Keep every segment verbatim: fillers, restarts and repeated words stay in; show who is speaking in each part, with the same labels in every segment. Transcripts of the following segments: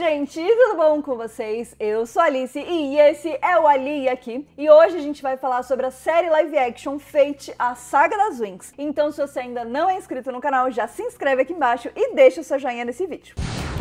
Speaker 1: gente, tudo bom com vocês? Eu sou a Alice e esse é o Ali aqui, e hoje a gente vai falar sobre a série live action Fate, a Saga das Winx. Então se você ainda não é inscrito no canal, já se inscreve aqui embaixo e deixa o seu joinha nesse vídeo.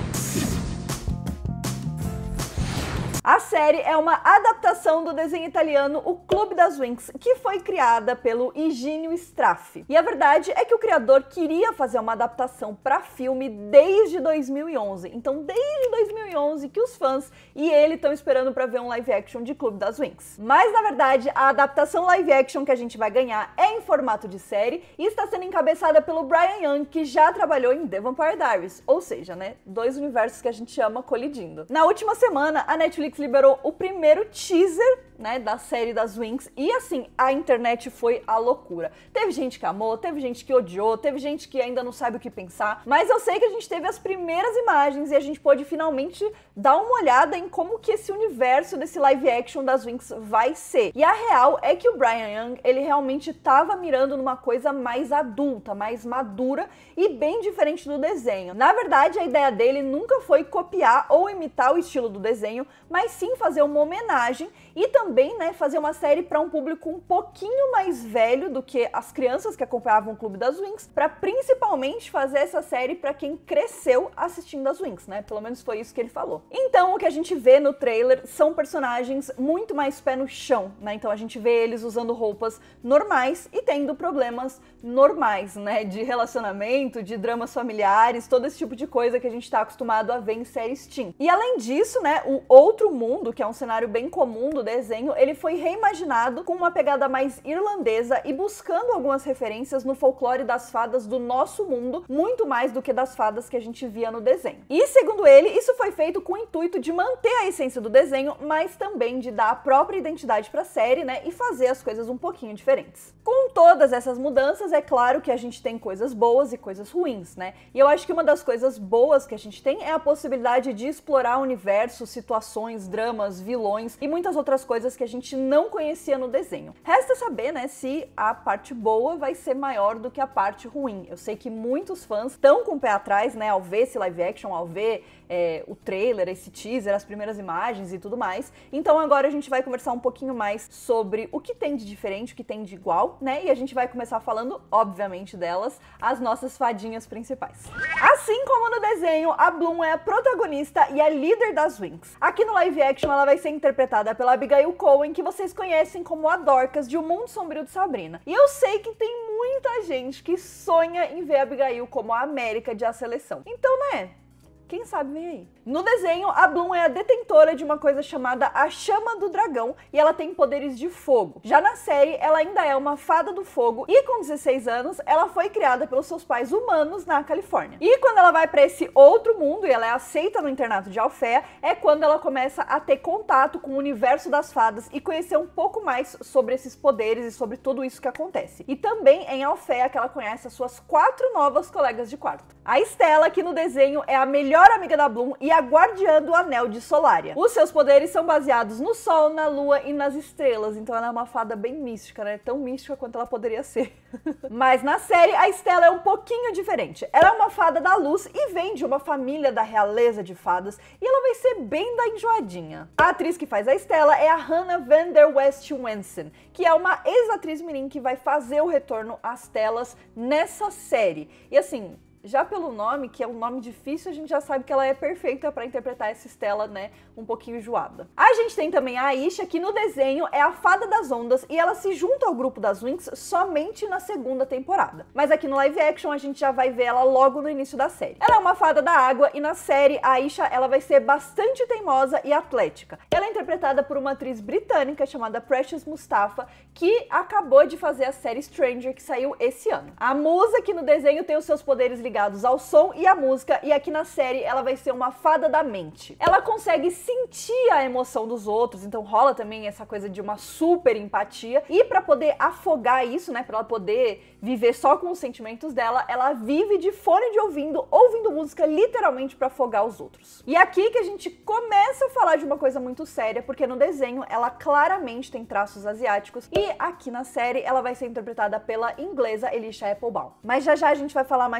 Speaker 1: A série é uma adaptação do desenho italiano O Clube das Winx, que foi criada pelo Higino Straffi. E a verdade é que o criador queria fazer uma adaptação para filme desde dois mil e onze. Então, desde dois mil e onze que os fãs e ele estão esperando para ver um live action de Clube das Winx. Mas, na verdade, a adaptação live action que a gente vai ganhar é em formato de série e está sendo encabeçada pelo Brian Young, que já trabalhou em The Vampire Diaries. Ou seja, né, dois universos que a gente ama colidindo. Na última semana, a Netflix liberou o primeiro teaser, né, da série das Winx, e assim, a internet foi a loucura. Teve gente que amou, teve gente que odiou, teve gente que ainda não sabe o que pensar, mas eu sei que a gente teve as primeiras imagens e a gente pôde finalmente dar uma olhada em como que esse universo desse live action das Winx vai ser. E a real é que o Brian Young, ele realmente estava mirando numa coisa mais adulta, mais madura e bem diferente do desenho. Na verdade, a ideia dele nunca foi copiar ou imitar o estilo do desenho, mas sim fazer uma homenagem e também, né, fazer uma série para um público um pouquinho mais velho do que as crianças que acompanhavam o Clube das Winx, para principalmente fazer essa série para quem cresceu assistindo as Winx, né? Pelo menos foi isso que ele falou. Então, o que a gente vê no trailer são personagens muito mais pé no chão, né? Então a gente vê eles usando roupas normais e tendo problemas normais, né? De relacionamento, de dramas familiares, todo esse tipo de coisa que a gente tá acostumado a ver em séries teen. E além disso, né, o Outro Mundo, que é um cenário bem comum do desenho, ele foi reimaginado com uma pegada mais irlandesa e buscando algumas referências no folclore das fadas do nosso mundo, muito mais do que das fadas que a gente via no desenho. E segundo ele, isso foi feito com o intuito de manter a essência do desenho, mas também de dar a própria identidade para a série, né, e fazer as coisas um pouquinho diferentes. Com todas essas mudanças, é claro que a gente tem coisas boas e coisas ruins, né? E eu acho que uma das coisas boas que a gente tem é a possibilidade de explorar o universo, situações, dramas, vilões e muitas outras coisas que a gente não conhecia no desenho. Resta saber, né, se a parte boa vai ser maior do que a parte ruim. Eu sei que muitos fãs estão com o pé atrás, né, ao ver esse live action, ao ver é, o trailer, esse teaser, as primeiras imagens e tudo mais. Então agora a gente vai conversar um pouquinho mais sobre o que tem de diferente, o que tem de igual, né, e a gente vai começar falando, obviamente, delas, as nossas fadinhas principais. Assim como no desenho, a Bloom é a protagonista e a líder das Winx. Aqui no live action ela vai ser interpretada pela Abigail Cowen, que vocês conhecem como a Dorcas de O Mundo Sombrio de Sabrina. E eu sei que tem muita gente que sonha em ver a Abigail como a América de A Seleção. Então, né, quem sabe vem aí. No desenho, a Bloom é a detentora de uma coisa chamada a Chama do Dragão e ela tem poderes de fogo. Já na série, ela ainda é uma fada do fogo e com dezesseis anos, ela foi criada pelos seus pais humanos na Califórnia. E quando ela vai para esse outro mundo e ela é aceita no internato de Alfea, é quando ela começa a ter contato com o universo das fadas e conhecer um pouco mais sobre esses poderes e sobre tudo isso que acontece. E também é em Alfea que ela conhece as suas quatro novas colegas de quarto. A Stella, que no desenho é a melhor amiga da Bloom e a guardiã do Anel de Solaria. Os seus poderes são baseados no Sol, na Lua e nas estrelas, então ela é uma fada bem mística, né? Tão mística quanto ela poderia ser. Mas na série, a Stella é um pouquinho diferente. Ela é uma fada da luz e vem de uma família da realeza de fadas e ela vai ser bem da enjoadinha. A atriz que faz a Stella é a Hannah Van Der West Wensen, que é uma ex-atriz mirim que vai fazer o retorno às telas nessa série. E assim, já pelo nome, que é um nome difícil, a gente já sabe que ela é perfeita para interpretar essa Stella, né, um pouquinho enjoada. A gente tem também a Aisha, que no desenho é a fada das ondas e ela se junta ao grupo das Winx somente na segunda temporada. Mas aqui no live action a gente já vai ver ela logo no início da série. Ela é uma fada da água e na série a Aisha ela vai ser bastante teimosa e atlética. Ela é interpretada por uma atriz britânica chamada Precious Mustafa, que acabou de fazer a série Stranger, que saiu esse ano. A Musa, que no desenho tem os seus poderes ligados ligados ao som e à música, e aqui na série ela vai ser uma fada da mente. Ela consegue sentir a emoção dos outros, então rola também essa coisa de uma super empatia, e para poder afogar isso, né, para ela poder viver só com os sentimentos dela, ela vive de fone de ouvido, ouvindo música literalmente para afogar os outros. E aqui que a gente começa a falar de uma coisa muito séria, porque no desenho ela claramente tem traços asiáticos, e aqui na série ela vai ser interpretada pela inglesa Elisha Applebaum. Mas já já a gente vai falar mais sobre isso.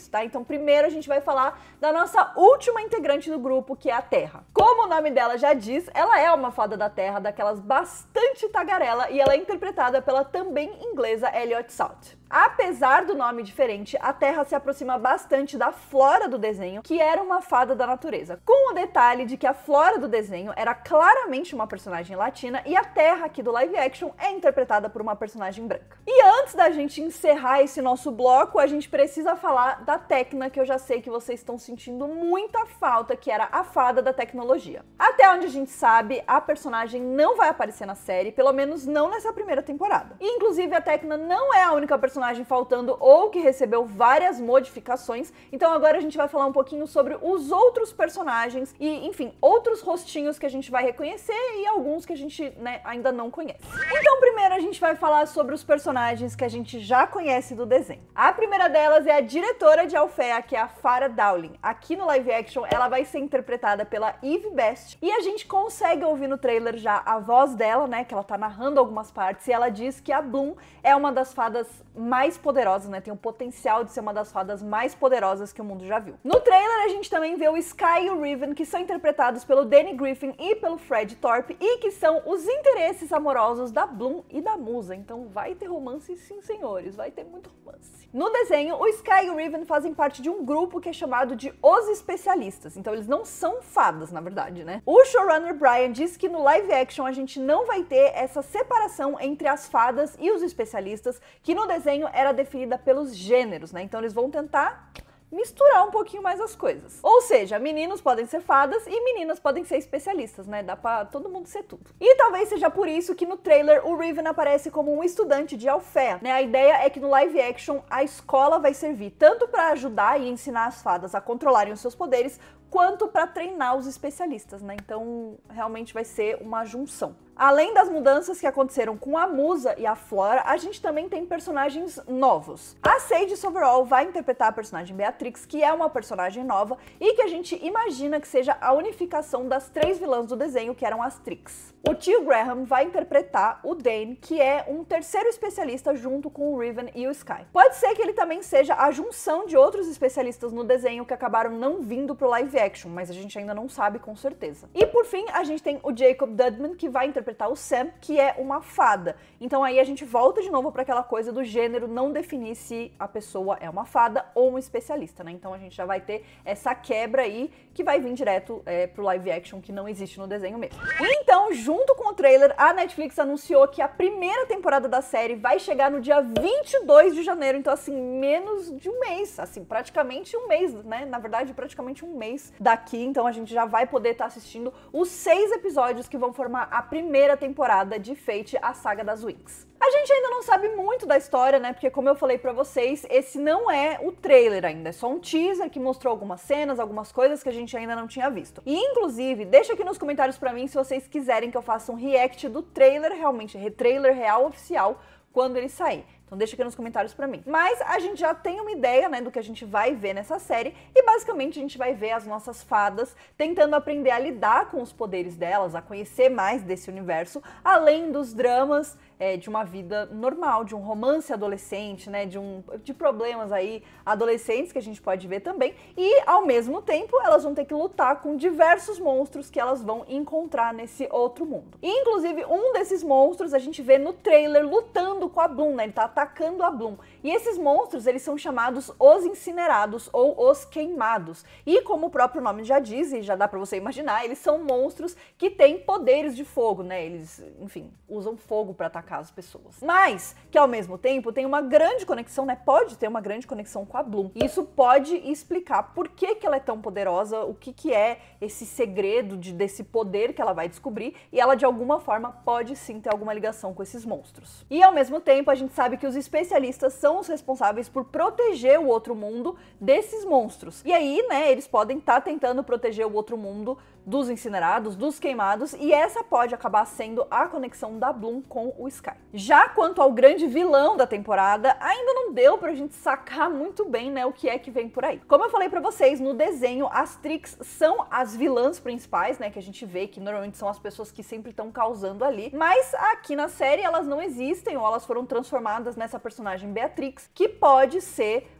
Speaker 1: isso, tá? Então primeiro a gente vai falar da nossa última integrante do grupo, que é a Terra. Como o nome dela já diz, ela é uma fada da Terra, daquelas bastante tagarela, e ela é interpretada pela também inglesa Elliot Salt. Apesar do nome diferente, a Terra se aproxima bastante da Flora do desenho, que era uma fada da natureza, com o detalhe de que a Flora do desenho era claramente uma personagem latina e a Terra aqui do live action é interpretada por uma personagem branca. E antes da gente encerrar esse nosso bloco, a gente precisa falar da Tecna, que eu já sei que vocês estão sentindo muita falta, que era a fada da tecnologia. Até onde a gente sabe, a personagem não vai aparecer na série, pelo menos não nessa primeira temporada. E, inclusive, a Tecna não é a única personagem personagem faltando ou que recebeu várias modificações, então agora a gente vai falar um pouquinho sobre os outros personagens e, enfim, outros rostinhos que a gente vai reconhecer e alguns que a gente, né, ainda não conhece. Então primeiro a gente vai falar sobre os personagens que a gente já conhece do desenho. A primeira delas é a diretora de Alfea, que é a Farah Dowling. Aqui no live action ela vai ser interpretada pela Eve Best e a gente consegue ouvir no trailer já a voz dela, né, que ela tá narrando algumas partes e ela diz que a Bloom é uma das fadas mais poderosas, né? Tem o potencial de ser uma das fadas mais poderosas que o mundo já viu. No trailer a gente também vê o Sky e o Riven, que são interpretados pelo Danny Griffin e pelo Fred Thorpe, e que são os interesses amorosos da Bloom e da Musa. Então vai ter romance sim, senhores, vai ter muito romance. No desenho, o Sky e o Riven fazem parte de um grupo que é chamado de Os Especialistas. Então eles não são fadas, na verdade, né? O showrunner Brian diz que no live action a gente não vai ter essa separação entre as fadas e os especialistas, que no desenho era definida pelos gêneros, né? Então eles vão tentar misturar um pouquinho mais as coisas. Ou seja, meninos podem ser fadas e meninas podem ser especialistas, né? Dá pra todo mundo ser tudo. E talvez seja por isso que no trailer o Riven aparece como um estudante de Alfea, né? A ideia é que no live action a escola vai servir tanto para ajudar e ensinar as fadas a controlarem os seus poderes, quanto para treinar os especialistas, né? Então realmente vai ser uma junção. Além das mudanças que aconteceram com a Musa e a Flora, a gente também tem personagens novos. A Sage Soverall vai interpretar a personagem Beatrix, que é uma personagem nova e que a gente imagina que seja a unificação das três vilãs do desenho, que eram as Trix. O tio Graham vai interpretar o Dane, que é um terceiro especialista junto com o Riven e o Sky. Pode ser que ele também seja a junção de outros especialistas no desenho que acabaram não vindo pro live action, mas a gente ainda não sabe com certeza. E por fim, a gente tem o Jacob Dudman, que vai interpretar o Sam, que é uma fada. Então aí a gente volta de novo para aquela coisa do gênero não definir se a pessoa é uma fada ou um especialista, né? Então a gente já vai ter essa quebra aí que vai vir direto é, pro live action, que não existe no desenho mesmo. Então, junto com o trailer, a Netflix anunciou que a primeira temporada da série vai chegar no dia vinte e dois de janeiro, então assim, menos de um mês, assim, praticamente um mês, né? Na verdade, praticamente um mês daqui, então a gente já vai poder estar tá assistindo os seis episódios que vão formar a primeira temporada de Fate, a saga das Winx. A gente ainda não sabe muito da história, né? Porque como eu falei pra vocês, esse não é o trailer ainda, é só um teaser que mostrou algumas cenas, algumas coisas que a gente ainda não tinha visto. E inclusive, deixa aqui nos comentários pra mim se vocês quiserem que eu faça um react do trailer realmente, trailer real oficial, quando ele sair. Então deixa aqui nos comentários pra mim. Mas a gente já tem uma ideia, né, do que a gente vai ver nessa série e basicamente a gente vai ver as nossas fadas tentando aprender a lidar com os poderes delas, a conhecer mais desse universo, além dos dramas é, de uma vida normal, de um romance adolescente, né, de, um, de problemas aí adolescentes que a gente pode ver também, e ao mesmo tempo elas vão ter que lutar com diversos monstros que elas vão encontrar nesse outro mundo. E inclusive um desses monstros a gente vê no trailer lutando com a Bloom, né, ele tá atacando a Bloom. E esses monstros, eles são chamados os incinerados ou os queimados. E como o próprio nome já diz, e já dá pra você imaginar, eles são monstros que têm poderes de fogo, né? Eles, enfim, usam fogo pra atacar as pessoas. Mas que ao mesmo tempo tem uma grande conexão, né? Pode ter uma grande conexão com a Bloom. E isso pode explicar por que que ela é tão poderosa, o que que é esse segredo de, desse poder que ela vai descobrir, e ela de alguma forma pode sim ter alguma ligação com esses monstros. E ao mesmo tempo a gente sabe que os especialistas são os responsáveis por proteger o outro mundo desses monstros. E aí, né, eles podem estar tá tentando proteger o outro mundo dos incinerados, dos queimados, e essa pode acabar sendo a conexão da Bloom com o Sky. Já quanto ao grande vilão da temporada, ainda não deu pra gente sacar muito bem, né, o que é que vem por aí. Como eu falei pra vocês, no desenho, as Trix são as vilãs principais, né, que a gente vê que normalmente são as pessoas que sempre estão causando ali, mas aqui na série elas não existem, ou elas foram transformadas nessa personagem Beatrix, que pode ser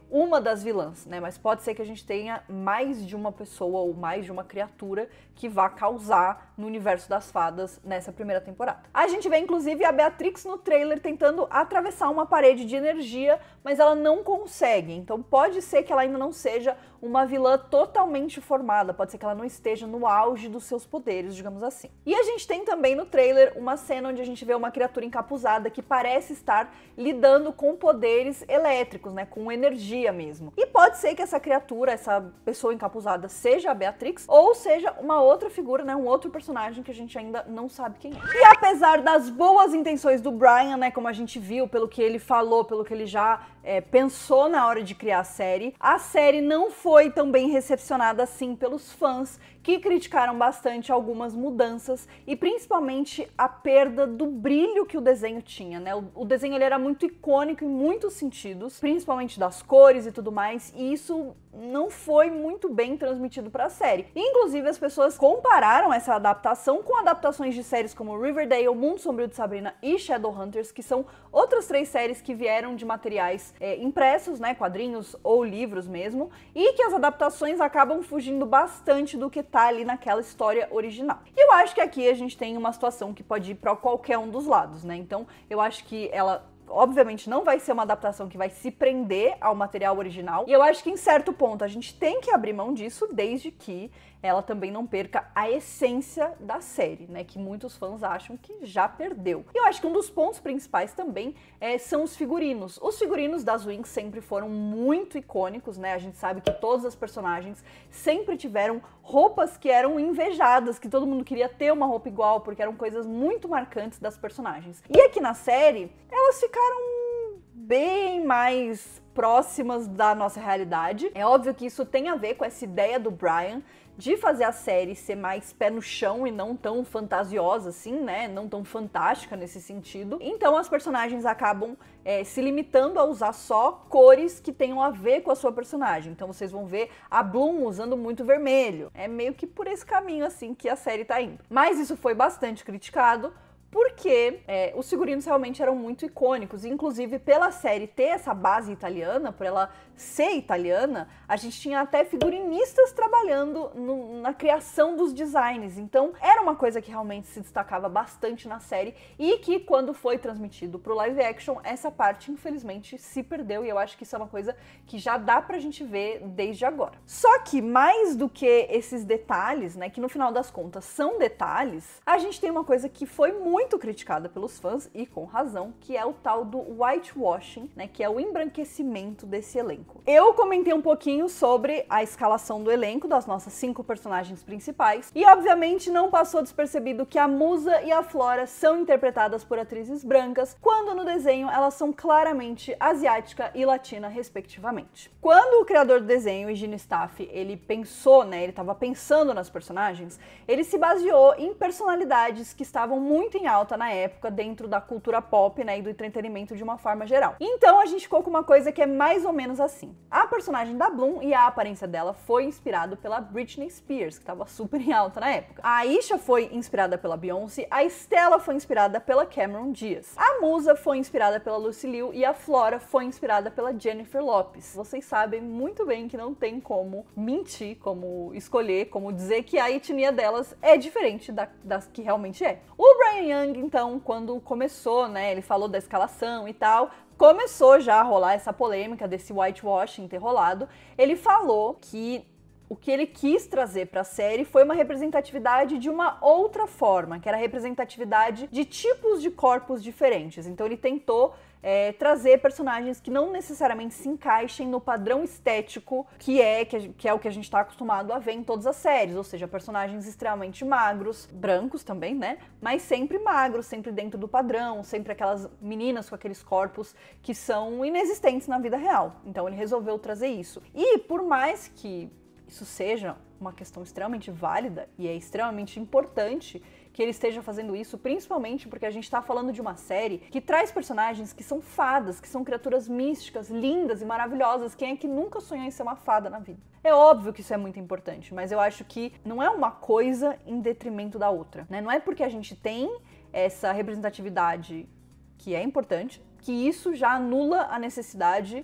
Speaker 1: uma das vilãs, né? Mas pode ser que a gente tenha mais de uma pessoa ou mais de uma criatura que vá causar no universo das fadas nessa primeira temporada. A gente vê inclusive a Beatrix no trailer tentando atravessar uma parede de energia, mas ela não consegue. Então pode ser que ela ainda não seja uma vilã totalmente formada, pode ser que ela não esteja no auge dos seus poderes, digamos assim. E a gente tem também no trailer uma cena onde a gente vê uma criatura encapuzada que parece estar lidando com poderes elétricos, né, com energia mesmo. E pode ser que essa criatura, essa pessoa encapuzada, seja a Beatrix ou seja uma outra figura, né, um outro personagem que a gente ainda não sabe quem é. E apesar das boas intenções do Bryan, né, como a gente viu, pelo que ele falou, pelo que ele já é, pensou na hora de criar a série, a série não foi tão bem recepcionada assim pelos fãs, que criticaram bastante algumas mudanças e principalmente a perda do brilho que o desenho tinha, né? O, o desenho ele era muito icônico em muitos sentidos, principalmente das cores e tudo mais, e isso não foi muito bem transmitido para a série. Inclusive, as pessoas compararam essa adaptação com adaptações de séries como Riverdale, Mundo Sombrio de Sabrina e Shadowhunters, que são outras três séries que vieram de materiais é, impressos, né, quadrinhos ou livros mesmo, e que as adaptações acabam fugindo bastante do que tá ali naquela história original. E eu acho que aqui a gente tem uma situação que pode ir para qualquer um dos lados, né? Então, eu acho que ela obviamente não vai ser uma adaptação que vai se prender ao material original, e eu acho que em certo ponto a gente tem que abrir mão disso, desde que ela também não perca a essência da série, né, que muitos fãs acham que já perdeu. E eu acho que um dos pontos principais também é, são os figurinos. Os figurinos das Winx sempre foram muito icônicos, né, a gente sabe que todas as personagens sempre tiveram roupas que eram invejadas, que todo mundo queria ter uma roupa igual, porque eram coisas muito marcantes das personagens. E aqui na série, elas ficaram bem mais próximas da nossa realidade. É óbvio que isso tem a ver com essa ideia do Bryan de fazer a série ser mais pé no chão e não tão fantasiosa assim, né? Não tão fantástica nesse sentido. Então as personagens acabam é, se limitando a usar só cores que tenham a ver com a sua personagem. Então vocês vão ver a Bloom usando muito vermelho. É meio que por esse caminho assim que a série tá indo. Mas isso foi bastante criticado, porque é, os figurinos realmente eram muito icônicos, e inclusive pela série ter essa base italiana, por ela ser italiana, a gente tinha até figurinistas trabalhando no, na criação dos designs, então era uma coisa que realmente se destacava bastante na série, e que quando foi transmitido pro live action, essa parte infelizmente se perdeu, e eu acho que isso é uma coisa que já dá pra gente ver desde agora. Só que mais do que esses detalhes, né, que no final das contas são detalhes, a gente tem uma coisa que foi muito muito criticada pelos fãs, e com razão, que é o tal do whitewashing, né, que é o embranquecimento desse elenco. Eu comentei um pouquinho sobre a escalação do elenco das nossas cinco personagens principais, e obviamente não passou despercebido que a Musa e a Flora são interpretadas por atrizes brancas, quando no desenho elas são claramente asiática e latina, respectivamente. Quando o criador do desenho, o Eugene Staff, ele pensou, né, ele estava pensando nas personagens, ele se baseou em personalidades que estavam muito em alta na época dentro da cultura pop, né, e do entretenimento de uma forma geral. Então a gente ficou com uma coisa que é mais ou menos assim. A personagem da Bloom e a aparência dela foi inspirado pela Britney Spears, que estava super em alta na época. A Aisha foi inspirada pela Beyoncé, a Stella foi inspirada pela Cameron Diaz. A Musa foi inspirada pela Lucy Liu e a Flora foi inspirada pela Jennifer Lopez. Vocês sabem muito bem que não tem como mentir, como escolher, como dizer que a etnia delas é diferente da, das que realmente é. O Bryan Young, então, quando começou, né, ele falou da escalação e tal, começou já a rolar essa polêmica desse whitewashing ter rolado. Ele falou que o que ele quis trazer para a série foi uma representatividade de uma outra forma, que era a representatividade de tipos de corpos diferentes. Então ele tentou é, trazer personagens que não necessariamente se encaixem no padrão estético que é, que, que é o que a gente está acostumado a ver em todas as séries, ou seja, personagens extremamente magros, brancos também, né? Mas sempre magros, sempre dentro do padrão, sempre aquelas meninas com aqueles corpos que são inexistentes na vida real. Então ele resolveu trazer isso. E por mais que isso seja uma questão extremamente válida e é extremamente importante que ele esteja fazendo isso, principalmente porque a gente está falando de uma série que traz personagens que são fadas, que são criaturas místicas, lindas e maravilhosas. Quem é que nunca sonhou em ser uma fada na vida? É óbvio que isso é muito importante, mas eu acho que não é uma coisa em detrimento da outra, né? Não é porque a gente tem essa representatividade que é importante, que isso já anula a necessidade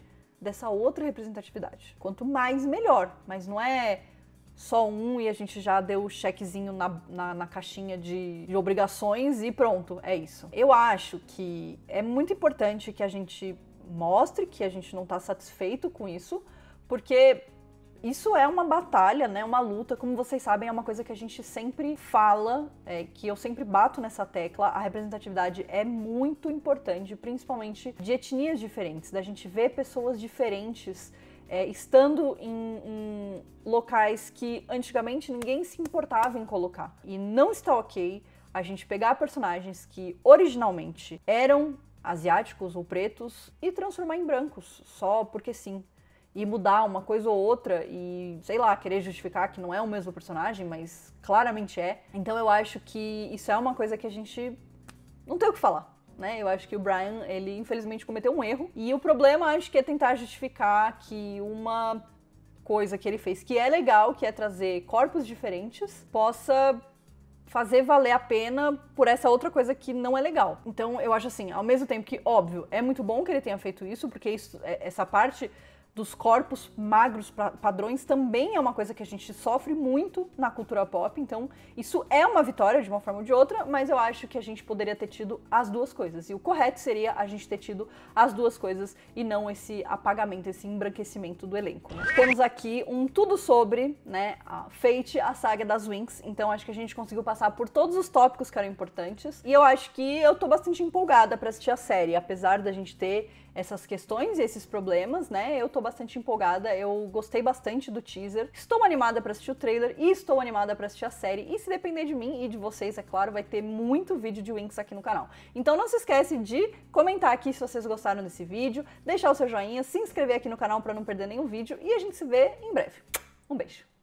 Speaker 1: dessa outra representatividade. Quanto mais, melhor. Mas não é só um e a gente já deu o chequezinho na, na, na caixinha de, de obrigações e pronto, é isso. Eu acho que é muito importante que a gente mostre que a gente não está satisfeito com isso, porque isso é uma batalha, né, uma luta, como vocês sabem, é uma coisa que a gente sempre fala, é, que eu sempre bato nessa tecla, a representatividade é muito importante, principalmente de etnias diferentes, da gente ver pessoas diferentes é, estando em, em locais que antigamente ninguém se importava em colocar. E não está ok a gente pegar personagens que originalmente eram asiáticos ou pretos e transformar em brancos, só porque sim. E mudar uma coisa ou outra e, sei lá, querer justificar que não é o mesmo personagem, mas claramente é. Então eu acho que isso é uma coisa que a gente não tem o que falar, né? Eu acho que o Brian, ele infelizmente cometeu um erro. E o problema, acho que é tentar justificar que uma coisa que ele fez que é legal, que é trazer corpos diferentes, possa fazer valer a pena por essa outra coisa que não é legal. Então eu acho assim, ao mesmo tempo que, óbvio, é muito bom que ele tenha feito isso, porque isso, essa parte dos corpos magros padrões também é uma coisa que a gente sofre muito na cultura pop, então isso é uma vitória de uma forma ou de outra, mas eu acho que a gente poderia ter tido as duas coisas, e o correto seria a gente ter tido as duas coisas e não esse apagamento, esse embranquecimento do elenco, né? Temos aqui um tudo sobre, né, a Fate, a saga das Winx, então acho que a gente conseguiu passar por todos os tópicos que eram importantes, e eu acho que eu tô bastante empolgada pra assistir a série, apesar da gente ter essas questões e esses problemas, né, eu tô bastante empolgada, eu gostei bastante do teaser, estou animada pra assistir o trailer e estou animada pra assistir a série, e se depender de mim e de vocês, é claro, vai ter muito vídeo de Winx aqui no canal. Então não se esquece de comentar aqui se vocês gostaram desse vídeo, deixar o seu joinha, se inscrever aqui no canal pra não perder nenhum vídeo, e a gente se vê em breve. Um beijo!